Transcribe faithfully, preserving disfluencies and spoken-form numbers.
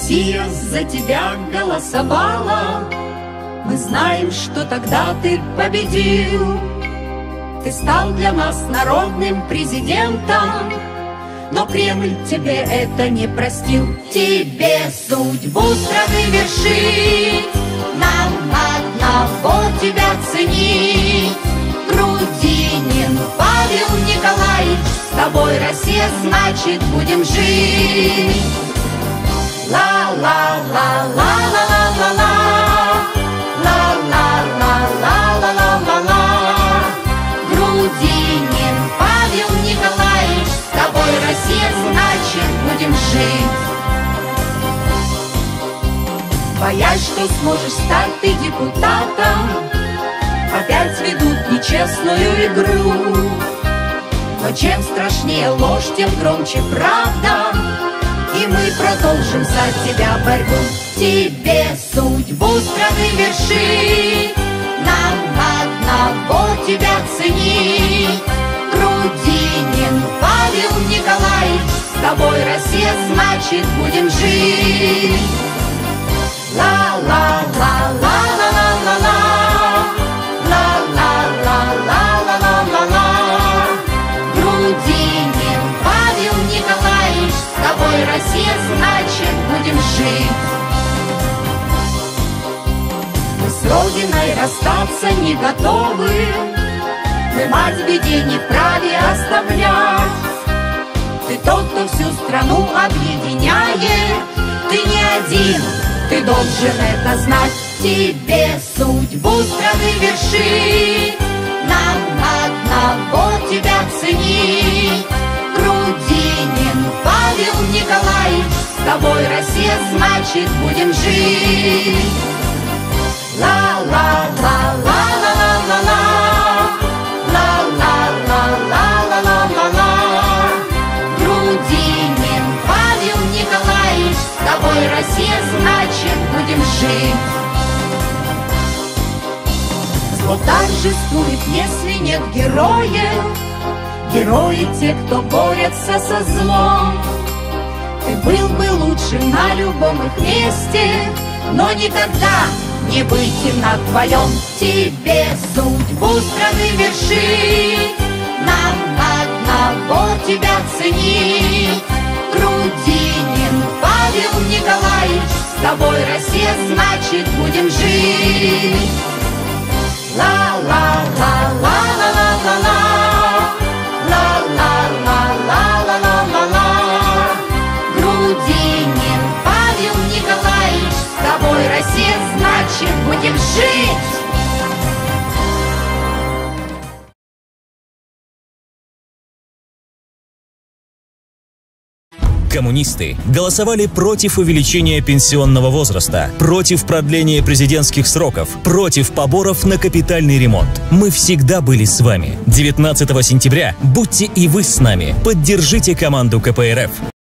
Россия за тебя голосовала. Мы знаем, что тогда ты победил. Ты стал для нас народным президентом, но Кремль тебе это не простил. Тебе судьбу страны вершить, нам одного тебя ценить. Грудинин Павел Николаевич, с тобой, Россия, значит, будем жить. Ла-ла-ла-ла-ла-ла-ла-ла, ла-ла-ла-ла-ла-ла-ла-ла. Грудинин Павел Николаевич, с тобой, Россия, значит, будем жить. Боясь, что сможешь стать ты депутатом, опять ведут нечестную игру. Но чем страшнее ложь, тем громче правда, и мы продолжим за тебя борьбу. Тебе судьбу страны вершить, нам одного тебя ценить. Грудинин Павел Николаевич, с тобой, Россия, значит, будем жить. Ла-ла-ла-ла-ла-ла-ла-ла, ла-ла-ла-ла-ла-ла-ла-ла. Грудинин Павел Николаевич, с тобой, Россия, значит, будем жить. Мы с Родиной расстаться не готовы, мы мать в беде не вправе оставлять. Ты тот, кто всю страну объединяет, ты не один, ты должен это знать. Тебе судьбу страны вершить, нам одного тебя ценить. Грудинин Павел Николаевич, с тобой, Россия, значит, будем жить. Ла-ла-ла-ла-ла-ла-ла, ла-ла-ла-ла-ла-ла-ла. Грудинин Павел Николаевич, с тобой, Россия, значит, будем жить. Зло торжествует, если нет героев. Герои те, кто борется со злом. Ты был бы лучше на любом их месте, но никогда не быть им на твоем. Тебе судьбу страны вершить, нам одного тебя ценить. Грудинин Павел Николаевич, с тобой, Россия, значит, будем жить. Ла-ла-ла-ла-ла-ла-ла, ла-ла-ла-ла-ла-ла-ла. Грудинин Павел Николаевич, с тобой, Россия, значит, будем жить. Коммунисты голосовали против увеличения пенсионного возраста, против продления президентских сроков, против поборов на капитальный ремонт. Мы всегда были с вами. девятнадцатого сентября будьте и вы с нами. Поддержите команду ка пэ эр эф.